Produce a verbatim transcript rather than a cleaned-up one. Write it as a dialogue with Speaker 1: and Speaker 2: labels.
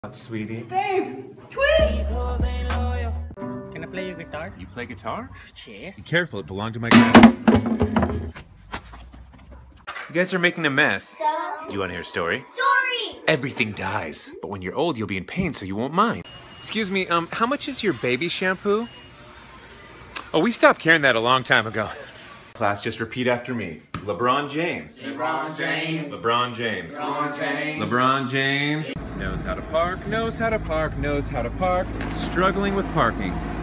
Speaker 1: Sweetie.
Speaker 2: Babe, twist!
Speaker 3: Can I play your guitar?
Speaker 1: You play guitar?
Speaker 3: Yes.
Speaker 1: Be careful, it belonged to my class. You guys are making a mess.
Speaker 4: So?
Speaker 1: Do you want to hear a story?
Speaker 4: Story!
Speaker 1: Everything dies, but when you're old, you'll be in pain, so you won't mind. Excuse me, um, how much is your baby shampoo? Oh, we stopped carrying that a long time ago. Class, just repeat after me. LeBron James.
Speaker 5: LeBron James.
Speaker 1: LeBron James.
Speaker 5: LeBron James.
Speaker 1: LeBron James. Knows how to park, knows how to park, knows how to park. Struggling with parking.